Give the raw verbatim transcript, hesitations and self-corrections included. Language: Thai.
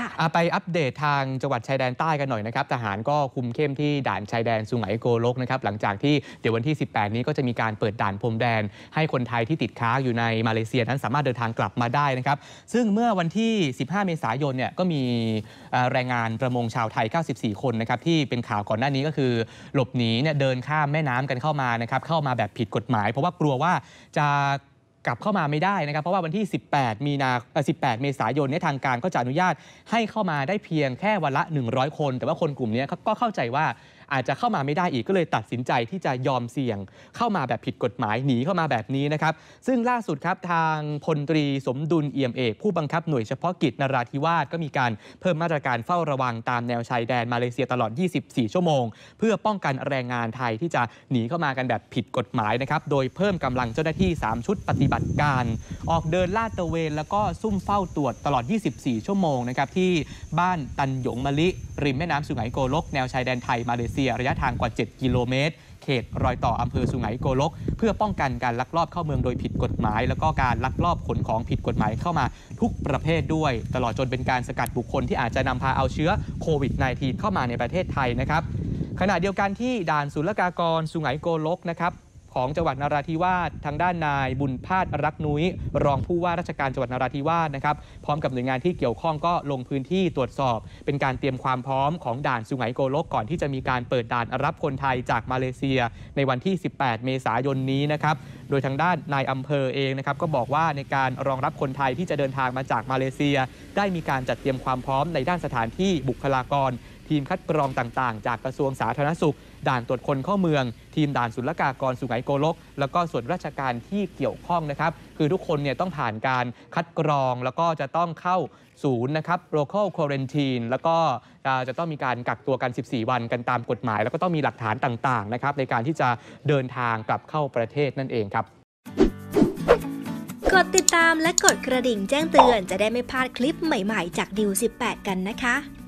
ไปอัปเดตทางจังหวัดชายแดนใต้กันหน่อยนะครับทหารก็คุมเข้มที่ด่านชายแดนสุไหงโกลกนะครับหลังจากที่เดี๋ยววันที่สิบแปดนี้ก็จะมีการเปิดด่านพรมแดนให้คนไทยที่ติดค้างอยู่ในมาเลเซียนั้นสามารถเดินทางกลับมาได้นะครับซึ่งเมื่อวันที่สิบห้าเมษายนเนี่ยก็มีแรงงานประมงชาวไทยเก้าสิบสี่คนนะครับที่เป็นข่าวก่อนหน้านี้ก็คือหลบหนีเนี่ยเดินข้ามแม่น้ำกันเข้ามานะครับเข้ามาแบบผิดกฎหมายเพราะว่ากลัวว่าจะกลับเข้ามาไม่ได้นะครับเพราะว่าวันที่สิบแปดมีนาสิบแปดเมษายนเนี่ยทางการก็จะอนุญาตให้เข้ามาได้เพียงแค่วันละหนึ่งร้อยคนแต่ว่าคนกลุ่มนี้ก็เข้าใจว่าอาจจะเข้ามาไม่ได้อีกก็เลยตัดสินใจที่จะยอมเสี่ยงเข้ามาแบบผิดกฎหมายหนีเข้ามาแบบนี้นะครับซึ่งล่าสุดครับทางพลตรีสมดุลเอี่ยมเอกผู้บังคับหน่วยเฉพาะกิจนราธิวาสก็มีการเพิ่มมาตรการเฝ้าระวังตามแนวชายแดนมาเลเซียตลอดยี่สิบสี่ชั่วโมงเพื่อป้องกันแรงงานไทยที่จะหนีเข้ามากันแบบผิดกฎหมายนะครับโดยเพิ่มกำลังเจ้าหน้าที่สามชุดปฏิบัติการออกเดินลาดตระเวนแล้วก็ซุ่มเฝ้าตรวจตลอดยี่สิบสี่ชั่วโมงนะครับที่บ้านตันหยงมะลิริมแม่น้ำสุไหงโกลกแนวชายแดนไทยมาเลเซียระยะทางกว่าเจ็ดกิโลเมตรเขตรอยต่ออำเภอสุไหงโกลกเพื่อป้องกันการลักลอบเข้าเมืองโดยผิดกฎหมายแล้วก็การลักลอบขนของผิดกฎหมายเข้ามาทุกประเภทด้วยตลอดจนเป็นการสกัดบุคคลที่อาจจะนำพาเอาเชื้อโควิด สิบเก้า เข้ามาในประเทศไทยนะครับขณะเดียวกันที่ด่านศุลกากรสุไหงโกลกนะครับของจังหวัดนราธิวาสทางด้านนายบุญพาสรักนุ้ยรองผู้ว่าราชการจังหวัดนราธิวาสนะครับพร้อมกับหน่วยงานที่เกี่ยวข้องก็ลงพื้นที่ตรวจสอบเป็นการเตรียมความพร้อมของด่านสุไหงโกลกก่อนที่จะมีการเปิดด่านรับคนไทยจากมาเลเซียในวันที่สิบแปดเมษายนนี้นะครับโดยทางด้านนายอำเภอเองนะครับก็บอกว่าในการรองรับคนไทยที่จะเดินทางมาจากมาเลเซียได้มีการจัดเตรียมความพร้อมในด้านสถานที่บุคลากรทีมคัดกรองต่างๆจากกระทรวงสาธารณสุขด่านตรวจคนเข้าเมืองทีมด่านศุลกากรสุไหงโกลกแล้วก็ส่วนราชการที่เกี่ยวข้องนะครับคือทุกคนเนี่ยต้องผ่านการคัดกรองแล้วก็จะต้องเข้าศูนย์นะครับ local quarantine แล้วก็จะต้องมีการกักตัวกันสิบสี่วันกันตามกฎหมายแล้วก็ต้องมีหลักฐานต่างๆนะครับในการที่จะเดินทางกลับเข้าประเทศนั่นเองครับกดติดตามและกดกระดิ่งแจ้งเตือนจะได้ไม่พลาดคลิปใหม่ๆจากดิวสิบแปดกันนะคะ